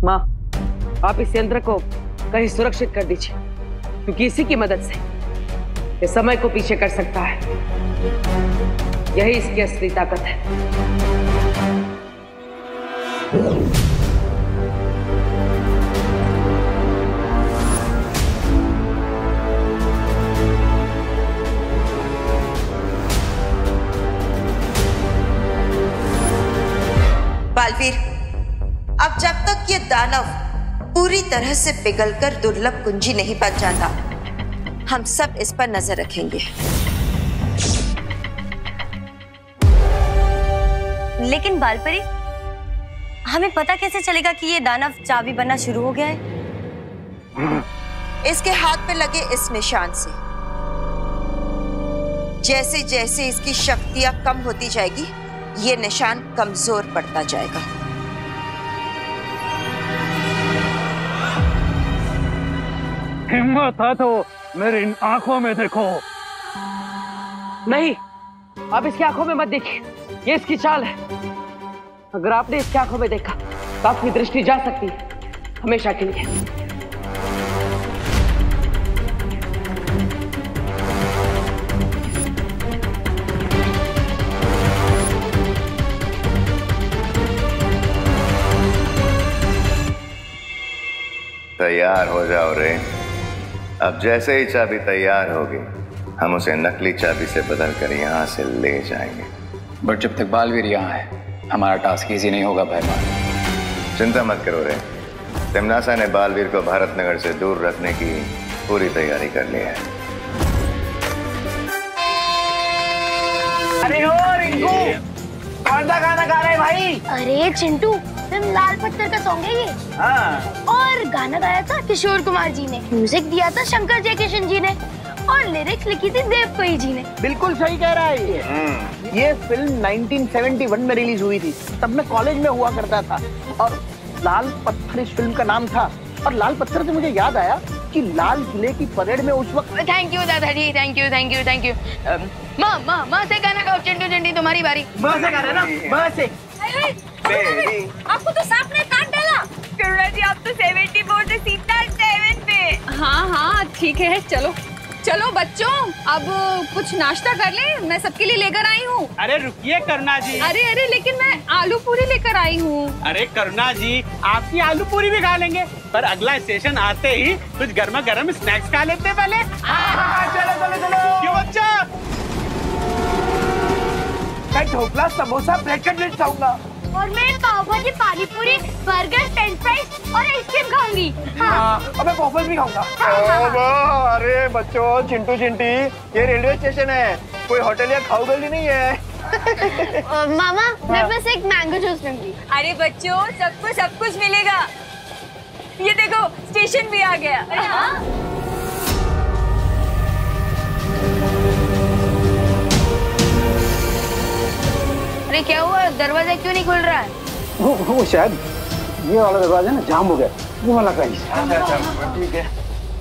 माँ, आप इस यंत्र को कहीं सुरक्षित कर दीजिए, क्योंकि इसी की मदद से ये समय को पीछे कर सकता है। यही इसकी असली ताकत है। बालवीर, अब जब तक ये दानव पूरी तरह से पिघलकर दुर्लभ कुंजी नहीं बन जाता, हम सब इस पर नजर रखेंगे। लेकिन बालपरी, हमें पता कैसे चलेगा कि ये दानव चाबी बनना शुरू हो गया है? इसके हाथ पे लगे इस निशान से जैसे जैसे इसकी शक्तियां कम होती जाएगी, ये निशान कमजोर पड़ता जाएगा। हिम्मत है तो मेरी इन आंखों में देखो। नहीं, आप इसकी आंखों में मत देखिए, ये इसकी चाल है। अगर आपने इसकी आंखों में देखा तो आपकी दृष्टि जा सकती है हमेशा के लिए। तैयार हो जाओ रे। अब जैसे ही चाबी तैयार होगी, हम उसे नकली चाबी से बदलकर यहाँ से ले जाएंगे। बट जब तक बालवीर यहाँ है, हमारा टास्क इजी नहीं होगा भाई मान। चिंता मत करो रे, तिमनासा ने बालवीर को भारत नगर से दूर रखने की पूरी तैयारी कर ली है। अरे हो रिंकू, कौन सा गाना गा रहे भाई? अरे चिंटू, फिल्म लाल पत्थर का सॉन्ग है ये। हाँ। और गाना गाया था किशोर कुमार जी ने, म्यूजिक दिया था शंकर जयकिशन जी ने, और लिरिक्स लिखी थी देव कोई जी ने। बिल्कुल सही कह रहा है ये फिल्म 1971 में रिलीज हुई थी, तब मैं कॉलेज में हुआ करता था। और लाल पत्थर इस फिल्म का नाम था। और लाल पत्थर से मुझे याद आया कि लाल किले की परेड में उस वक्त। थैंक यू दादाजी, thank you thank you thank you. माँ से गाना गाओ। चिंटू चिंटी तुम्हारी बारी। माँ से गाना ना, माँ से। आपको तो सांप ने काट डाला। करुणा जी, आप तो 74 से सीधा 7 पे। हाँ ठीक है, चलो चलो बच्चों, अब कुछ नाश्ता कर ले, मैं सबके लिए लेकर आई हूँ। अरे रुकिए करुणा जी। अरे लेकिन मैं आलू पूरी लेकर आई हूँ। अरे करुणा जी, आपकी आलू पूरी भी खा लेंगे, पर अगला स्टेशन आते ही कुछ गर्मा गर्म स्नैक्स खा लेते पहले। चलो क्यों बच्चा? मैं ढोकला, समोसा, ब्रेड कटलेट खाऊंगा। और मैं पाव bhaji, pani puri, burger, french fries और आइसक्रीम खाऊंगी। और मैं पॉपकॉर्न भी खाऊंगा। अरे बच्चों, चिंटू चिंटी, ये रेलवे स्टेशन है, कोई होटल या खाऊ गली नहीं है। मामा, मैं बस एक मैंगो जूस लूंगी। अरे बच्चों, सब कुछ मिलेगा। ये देखो, स्टेशन भी आ गया। अरे क्या हुआ, दरवाजा क्यों नहीं खुल रहा है? वो शायद ये वाला दरवाजा ना जाम हो गया, वो वाला का ही। ठीक है।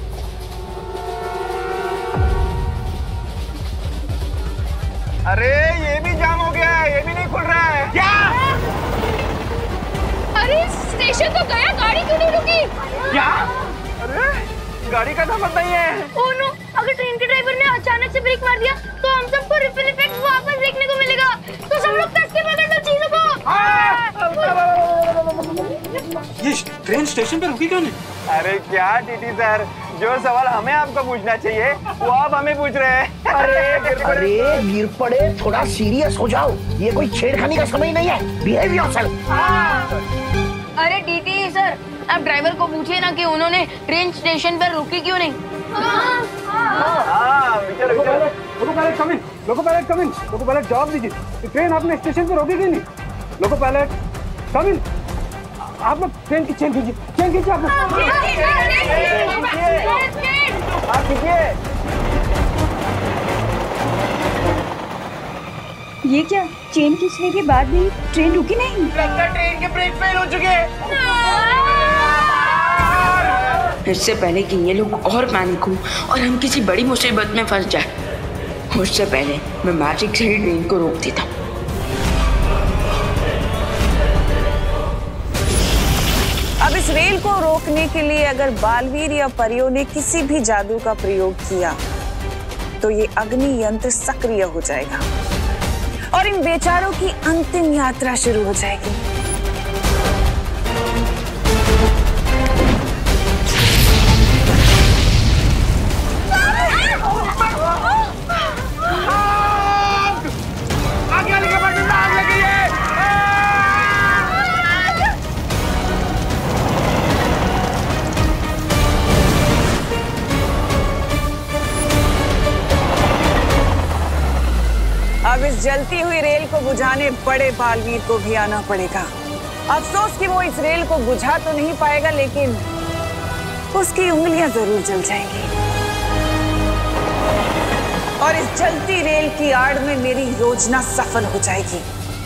अरे ये भी जाम हो गया है, ये भी नहीं खुल रहा है। क्या? अरे स्टेशन तो गया, गाड़ी क्यों नहीं रुकी? क्या? अरे गाड़ी का नंबर नहीं है। ओह नो, अगर ट्रेन के ड्राइवर ने अचानक से ब्रेक मार दिया तो हम सबको रिपल इफेक्ट वापस देखने को मिलेगा। तो सब लोग कस के पकड़ लो चीजों को। ये ट्रेन स्टेशन पे रुकी क्यों नहीं? अरे क्या टीटी सर, जो सवाल हमें आपको पूछना चाहिए वो आप हमें पूछ रहे हैं। अरे गिर पड़े, थोड़ा सीरियस हो जाओ, ये कोई छेड़खानी का समय नहीं है। Behave yourself. अरे डीटी सर, आप ड्राइवर को पूछिए ना कि उन्होंने ट्रेन स्टेशन पर रुकी क्यों नहीं। लोको पायलट जवाब दीजिए, ट्रेन आपने स्टेशन पे रोकी क्यों नहीं? Loco pilot come in. आप लोग ट्रेन की चेन कीजिए, चेन कीजिए आप लोग। ये क्या, चेन खींचने के बाद भी ट्रेन रुकी नहीं? लगता है ट्रेन के ब्रेक फेल हो चुके हैं। इससे पहले कि ये लोग और पैनिक हो और हम किसी बड़ी मुसीबत में फंस जाए, उससे पहले मैं मैजिक से ही ट्रेन को रोक देता हूँ। अब इस इस रेल को रोकने के लिए अगर बालवीर या परियों ने किसी भी जादू का प्रयोग किया तो ये अग्नि यंत्र सक्रिय हो जाएगा और इन बेचारों की अंतिम यात्रा शुरू हो जाएगी। अब इस जलती हुई रेल को बुझाने बड़े बालवीर को भी आना पड़ेगा। अफसोस कि वो इस रेल को बुझा तो नहीं पाएगा, लेकिन उसकी उंगलियां जरूर जल जाएंगी और इस जलती रेल की आड़ में मेरी योजना सफल हो जाएगी।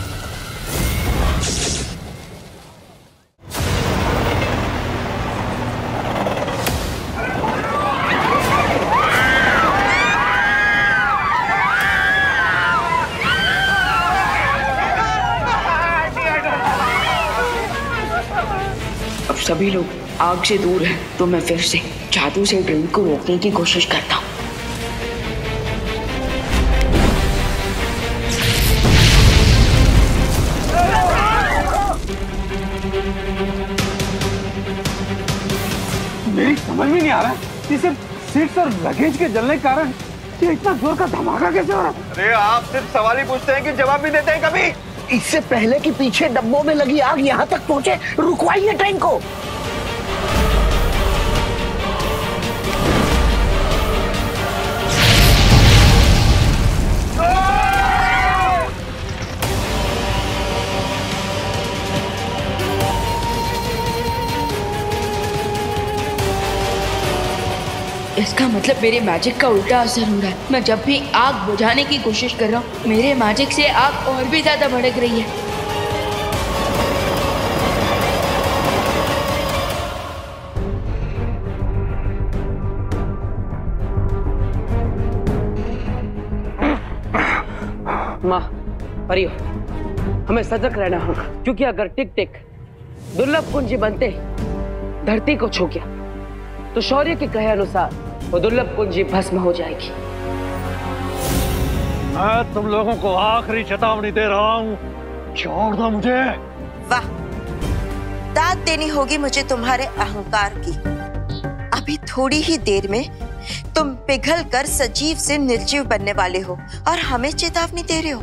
अब सभी लोग आग से दूर हैं, तो मैं फिर से जादू से ट्रेन को रोकने की कोशिश करता हूँ। मेरी समझ में नहीं आ रहा कि सिर्फ सीट्स और लगेज के जलने के कारण ये इतना जोर का धमाका कैसे हो रहा है? अरे आप सिर्फ सवाल ही पूछते हैं कि जवाब भी देते हैं कभी? इससे पहले कि पीछे डब्बों में लगी आग यहाँ तक पहुँचे, रुकवाइए ट्रेन को। इसका मतलब मेरे मैजिक का उल्टा असर हो रहा है। मैं जब भी आग बुझाने की कोशिश कर रहा हूँ, मेरे मैजिक से आग और भी ज्यादा भड़क रही है। माँ, परियो, हमें सजग रहना होगा, क्योंकि अगर टिक टिक दुर्लभ कुंजी बनते धरती को छू गया तो शौर्य के कहे अनुसार वो दुर्लभ कुंजी भस्म हो जाएगी। मैं तुम लोगों को आखिरी चेतावनी दे रहा हूँ, छोड़ दो मुझे। वाह, दाद देनी होगी मुझे तुम्हारे अहंकार की। अभी थोड़ी ही देर में तुम पिघल कर सजीव से निर्जीव बनने वाले हो और हमें चेतावनी दे रहे हो।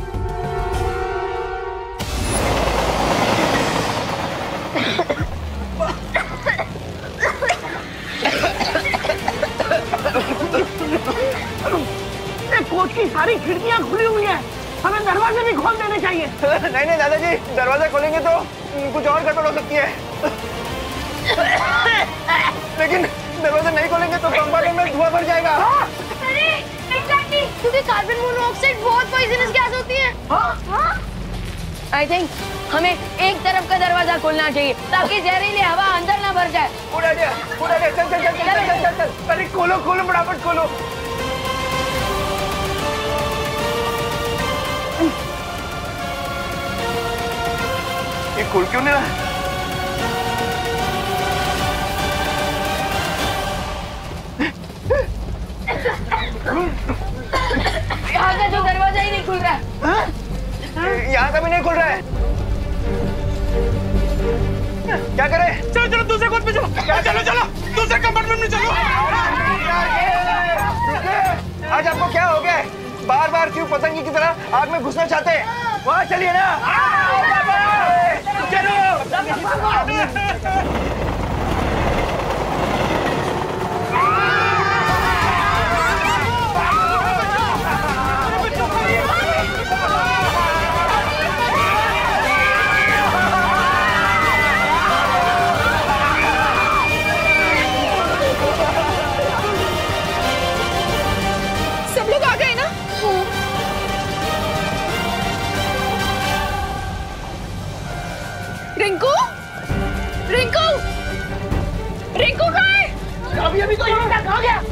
कोच की सारी खिड़कियां खुली हुई हैं, हमें दरवाजे भी खोल देने चाहिए। नहीं नहीं दादाजी, दरवाजा खोलेंगे तो कुछ और गड़बड़ हो सकती है। लेकिन दरवाजा नहीं खोलेंगे तो कंपार्टमेंट में धुआं भर जाएगा। अरे एग्जैक्टली, क्योंकि कार्बन मोनोऑक्साइड बहुत पॉइजनस गैस होती है। आई थिंक हमें एक तरफ का दरवाजा खोलना चाहिए ताकि जहरीली हवा अंदर ना भर जाए। उड़ा दिया, चल चल चल चल चल चल चल। अरे खोलो खोलो, फटाफट खोलो। ये खुल क्यों नहीं रहा? यहाँ का जो दरवाजा ही नहीं खुल रहा है। यहाँ का भी नहीं खुल रहा है। क्या करें? चलो चलो दूसरे कोच पे चलो। चलो चलो दूसरे कंपार्टमेंट में चलो। आज आपको क्या हो गया? बार बार क्यों पतंगी की तरह आग में घुसना चाहते हैं? वहाँ चलिए ना। चलो। सब लोग आ गए ना? रिंकू, रिंकू, रिंकू कहाँ है? अभी अभी तो यहाँ तक आ गया।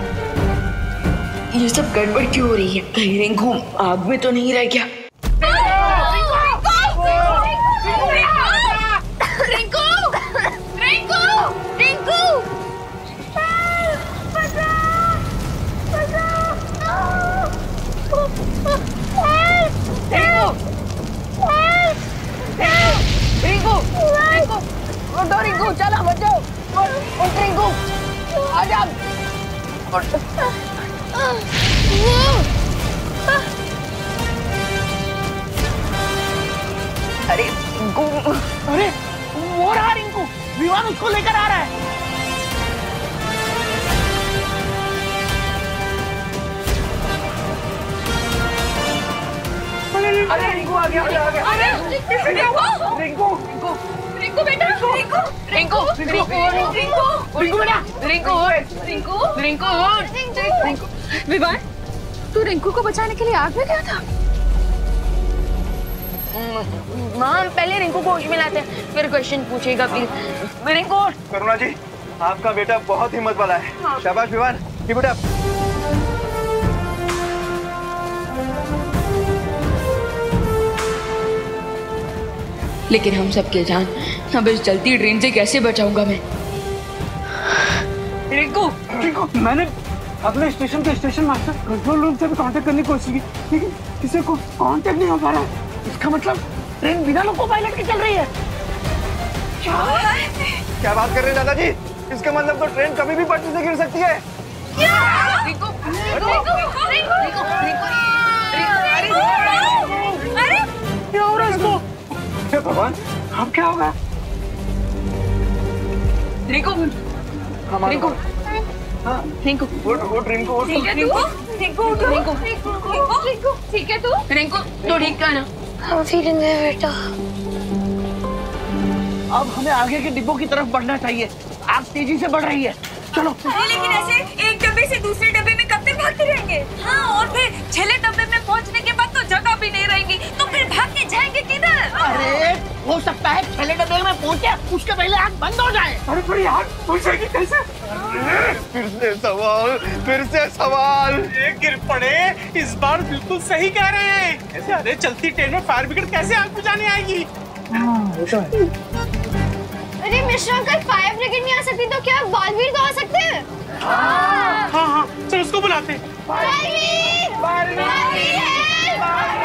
ये सब गड़बड़ क्यों हो रही है? कहीं रिंकू आग में तो नहीं रह गया? रिंकू चलो बच्चों, उठ रिंकू, आजा। अरे रिंकू, अरे वो रहा रिंकू, विवान उसको लेकर आ रहा है। अरे रिंकू आ गया, आ गया। अरे रिंकू, रिंकू, रिंकू बेटा, रिंकू, रिंकू, रिंकू, रिंकू, रिंकू बेटा, रिंकू, रिंकू, रिंकू, रिंकू। विवान, तू रिंकू को बचाने के लिए आग में गया था? माँ पहले रिंकू को होश में लाते हैं, फिर क्वेश्चन पूछेगा प्लीज। रिंकू। करुणा जी, आपका बेटा बहुत हिम्मत वाला है। हाँ। शाबाश विवान, कीप इट अप। लेकिन हम सबके जान अब इस जलती ट्रेन से कैसे बचाऊंगा मैं? रिंकू, रिंकू, मैंने अपने स्टेशन के स्टेशन मास्टर कंट्रोल रूम से भी कांटेक्ट करने की कोशिश की, लेकिन किसी को कांटेक्ट नहीं हो पा रहा है। इसका मतलब ट्रेन बिना लोको पायलट के चल रही है। क्या बात कर रहे हैं दादाजी? इसका मतलब तो ट्रेन कभी भी पटरी से गिर सकती है। रिंकू, रिंकू, रिंकू, रिंकू, अरे क्या हो रहा है इसको? भगवान, अब क्या होगा? रिंकू, रिंकू, रिंकू, उठ रिंकू, उठ। ठीक है तू? रिंकू, रिंकू, रिंकू, ठीक है तू? रिंकू तो ठीक है ना? हम फीलिंग है बेटा। अब हमें आगे के डिब्बों की तरफ बढ़ना चाहिए। आग तेजी से बढ़ रही है, चलो। लेकिन ऐसे एक डब्बे से दूसरे डब्बे में कब तक भागते रहेंगे? हाँ, और फिर छले डब्बे में पहुंचने के बाद तो जगह भी नहीं रहेगी, तो फिर भाग के जाएंगे किधर? अरे हो सकता है छले डब्बे में पहुंचे उसके पहले आग बंद हो जाए। अरे पर यार पहुंचेगी कैसे? फिर से सवाल। ये गिर पड़े, इस बार बिल्कुल सही कह रहे हैं। कैसे? अरे चलती ट्रेन में फायर ब्रिगेड कैसे आग बुझाने आएगी? अरे मिश्रा अंकल, फायर ब्रिगेड नहीं आ सकती तो क्या बालवीर तो आ सकते हैं? हाँ हाँ, चल उसको बुलाते हैं। बालवीर, बालवीर है,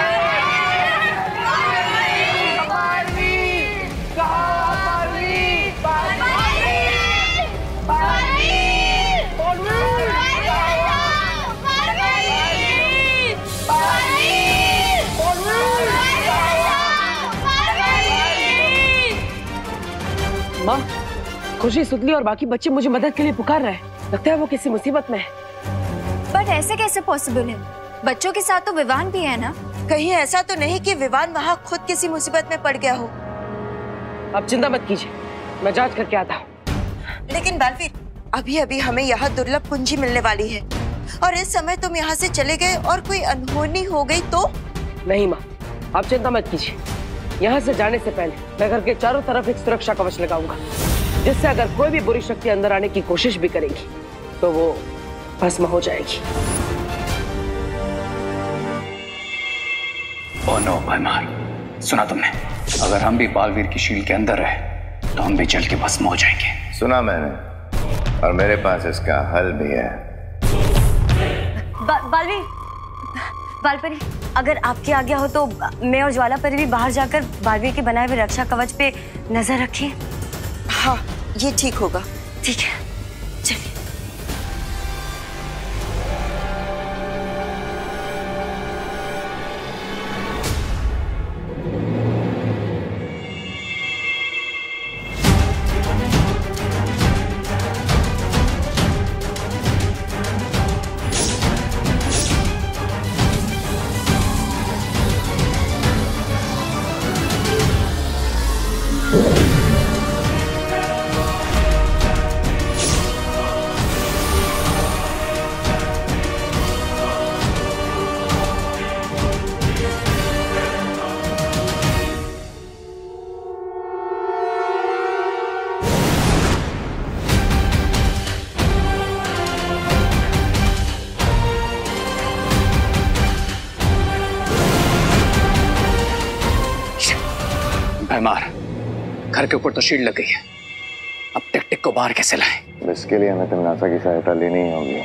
माँ, खुशी, सुतली और बाकी बच्चे मुझे मदद के लिए पुकार रहे हैं। लगता है वो किसी मुसीबत में है। बट ऐसे कैसे पॉसिबल है? बच्चों के साथ तो विवान भी है ना? कहीं ऐसा तो नहीं कि विवान वहाँ खुद किसी मुसीबत में पड़ गया हो? आप चिंता मत कीजिए, मैं जांच करके आता हूँ। लेकिन बालवीर, अभी अभी हमें यहाँ दुर्लभ कुंजी मिलने वाली है, और इस समय तुम यहाँ से चले गए और कोई अनहोनी हो गई तो? नहीं माँ, आप चिंता मत कीजिए। यहाँ से जाने से पहले मैं घर के चारों तरफ एक सुरक्षा कवच लगाऊंगा, जिससे अगर कोई भी बुरी शक्ति अंदर आने की कोशिश भी करेगी तो वो भस्म हो जाएगी। ओ नो भयमार, सुना तुमने? अगर हम भी बालवीर की शील के अंदर रहे तो हम भी जल के भस्म हो जाएंगे। सुना मैंने, और मेरे पास इसका हल भी है। बालवीर, बालपरी, अगर आपकी आज्ञा हो तो मैं और ज्वाला परी भी बाहर जाकर बालवीर के बनाए हुए रक्षा कवच पे नजर रखें। हाँ, ये ठीक होगा। ठीक है, चलिए। भयमार, घर के ऊपर तो शील्ड लग गई है, अब टिक टिक को बाहर कैसे लाएं? इसके लिए हमें तमनासा की सहायता लेनी ही होगी।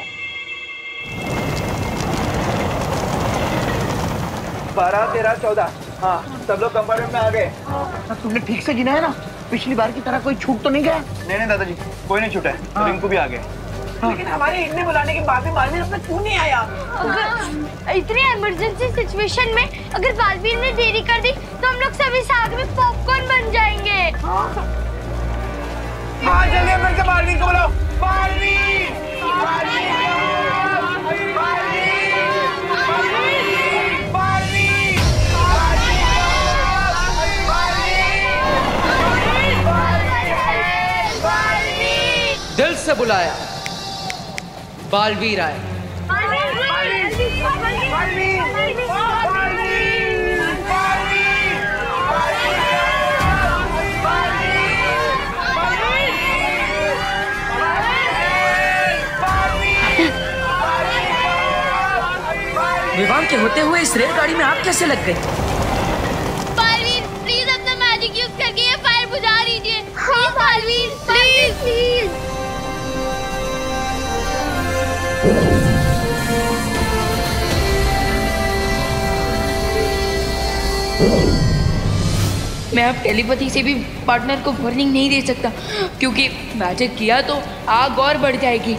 12, 13, 14। हाँ, सब लोग कंपार्टमेंट में आ गए। तुमने ठीक से गिना है ना? पिछली बार की तरह कोई छूट तो नहीं गया? नहीं दादाजी, कोई नहीं छूटा है। रिंकू भी आ गया। लेकिन हमारे इतने बुलाने के बाद भी बालवीर अब तक क्यों नहीं आया? अगर इतनी इमरजेंसी सिचुएशन में अगर बालवीर ने देरी कर दी तो हम लोग सभी साथ में पॉपकॉर्न बन जाएंगे। जल्दी फिर से बालवीर को बुलाओ। बालवीर! दिल से बुलाया, बालवीर आए। विवाह के होते हुए इस रेलगाड़ी में आप कैसे लग गए? बालवीर प्लीज अपना मैजिक यूज करके ये फायर बुझा लीजिए। Please Baalveer, please please. मैं अब टेलीपैथी से भी पार्टनर को वार्निंग नहीं दे सकता, क्योंकि मैजिक किया तो आग और बढ़ जाएगी।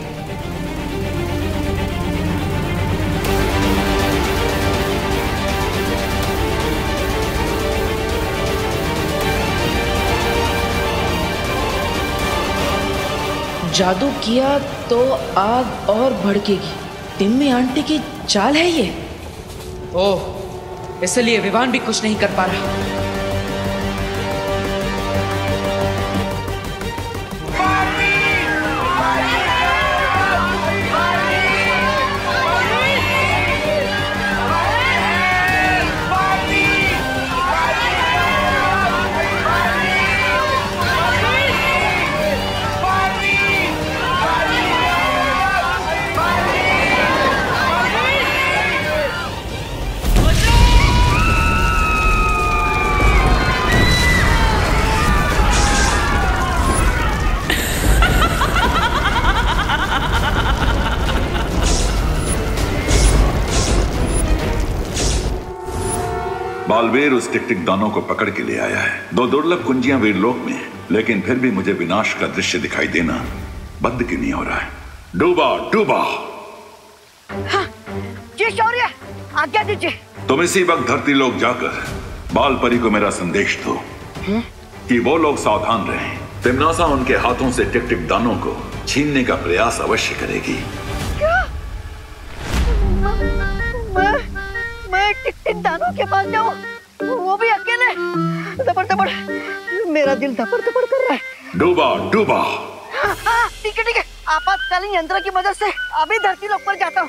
जादू किया तो आग और भड़केगी। टिम्मी आंटी की चाल है ये। ओह, इसलिए विवान भी कुछ नहीं कर पा रहा। बालवीर उस टिक-टिक दानों को पकड़ के ले आया है। 2 दुर्लभ कुंजियां वीरलोक में, लेकिन फिर भी मुझे विनाश का दृश्य दिखाई देना बंद क्यों नहीं हो रहा है? डूबा डूबा। हाँ, जी शौर्य, आज्ञा दीजिए। तुम इसी वक्त धरती लोक जाकर बाल परी को मेरा संदेश दो कि वो लोग सावधान रहें। तिम्नासा उनके हाथों से टिक-टिक दानों को छीनने का प्रयास अवश्य करेगी। क्या? मैं टिक-टिक दानों के पास जाऊं, वो भी अकेले? दबड़ मेरा दिल दबड़ कर रहा है। डूबा डूबा। ठीक है, आपातकालीन यंत्र की मदद से अभी धरती लोक पर जाता हूँ।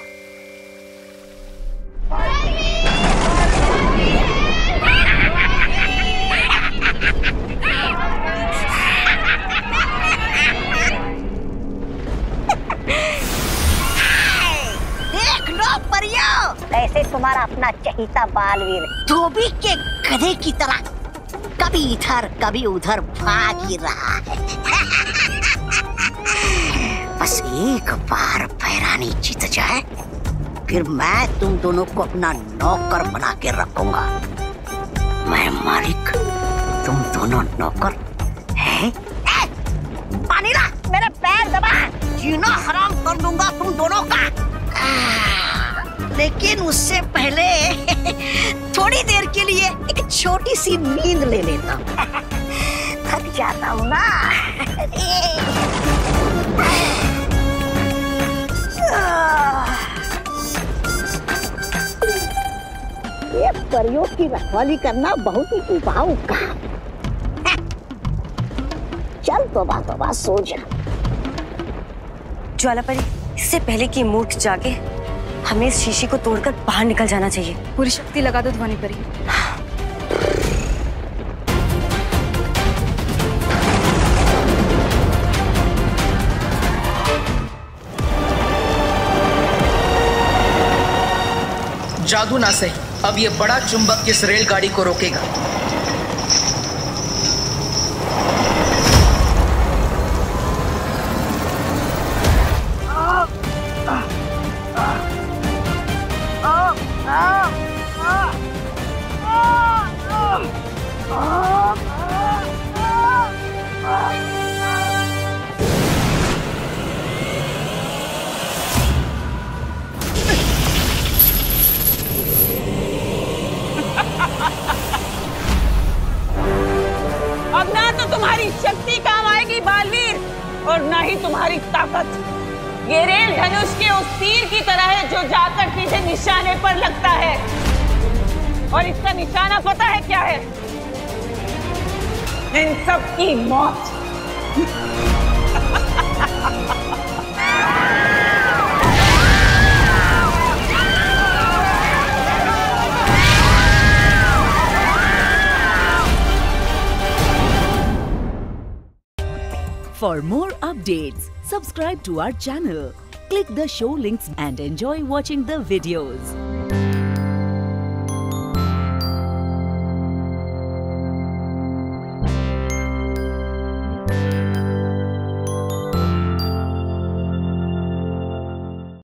देख लो परियो, कैसे तुम्हारा अपना चहीता बालवीर धोबी के गधे की तरह कभी इधर कभी उधर भाग ही रहा है। बस एक बार पैरानी जीत जाए, फिर मैं तुम दोनों को अपना नौकर बना के रखूंगा। मैं मालिक, तुम दोनों नौकर हैं? पानी ला, मेरे पैर दबा, जीना हराम कर दूंगा तुम दोनों का। लेकिन उससे पहले थोड़ी देर के लिए एक छोटी सी नींद ले लेता हूँ। थक जाता हूँ ना। ये परियों की रखवाली करना बहुत ही उबाऊ काम। चल तोबा सो जा। ज्वालापरी, इससे पहले कि मूर्ख जागे, हमें इस शीशी को तोड़कर बाहर निकल जाना चाहिए। पूरी शक्ति लगा दो ध्वनि परी। जादू ना सही, अब ये बड़ा चुंबक इस रेलगाड़ी को रोकेगा। जो जाकर सीधे निशाने पर लगता है, और इसका निशाना पता है क्या है? इन सब की मौत। For more updates, subscribe to our channel, click the show links and enjoy watching the videos.